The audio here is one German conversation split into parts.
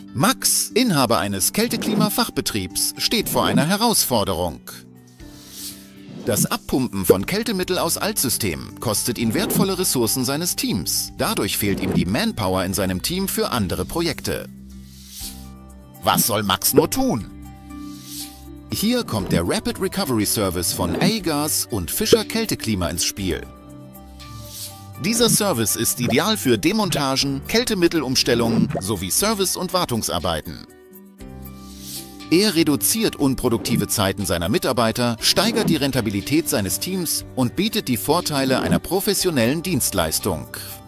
Max, Inhaber eines Kälteklima-Fachbetriebs, steht vor einer Herausforderung. Das Abpumpen von Kältemittel aus Altsystemen kostet ihn wertvolle Ressourcen seines Teams. Dadurch fehlt ihm die Manpower in seinem Team für andere Projekte. Was soll Max nur tun? Hier kommt der Rapid Recovery Service von Agas und Fischer Kälteklima ins Spiel. Dieser Service ist ideal für Demontagen, Kältemittelumstellungen sowie Service- und Wartungsarbeiten. Er reduziert unproduktive Zeiten seiner Mitarbeiter, steigert die Rentabilität seines Teams und bietet die Vorteile einer professionellen Dienstleistung.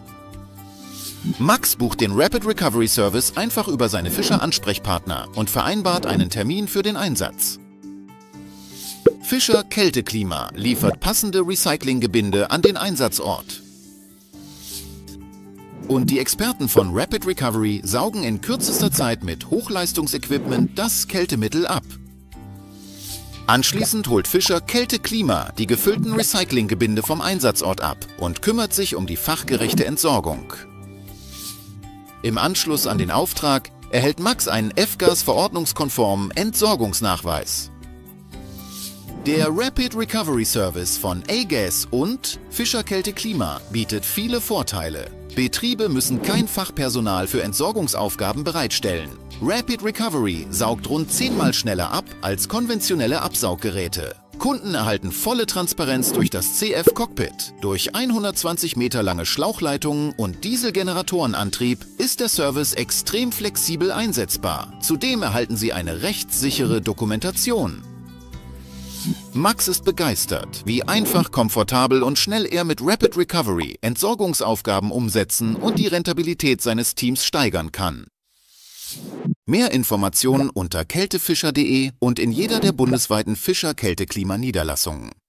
Max bucht den Rapid Recovery Service einfach über seine Fischer-Ansprechpartner und vereinbart einen Termin für den Einsatz. Fischer Kälteklima liefert passende Recyclinggebinde an den Einsatzort. Und die Experten von Rapid Recovery saugen in kürzester Zeit mit Hochleistungsequipment das Kältemittel ab. Anschließend holt Fischer Kälteklima die gefüllten Recyclinggebinde vom Einsatzort ab und kümmert sich um die fachgerechte Entsorgung. Im Anschluss an den Auftrag erhält Max einen F-Gas-verordnungskonformen Entsorgungsnachweis. Der Rapid Recovery Service von Agas und Fischer Kälteklima bietet viele Vorteile. Betriebe müssen kein Fachpersonal für Entsorgungsaufgaben bereitstellen. Rapid Recovery saugt rund 10-mal schneller ab als konventionelle Absauggeräte. Kunden erhalten volle Transparenz durch das CF-Cockpit. Durch 120 Meter lange Schlauchleitungen und Dieselgeneratorenantrieb ist der Service extrem flexibel einsetzbar. Zudem erhalten Sie eine rechtssichere Dokumentation. Max ist begeistert, wie einfach, komfortabel und schnell er mit Rapid Recovery Entsorgungsaufgaben umsetzen und die Rentabilität seines Teams steigern kann. Mehr Informationen unter kältefischer.de und in jeder der bundesweiten Fischer Kälteklima Niederlassungen.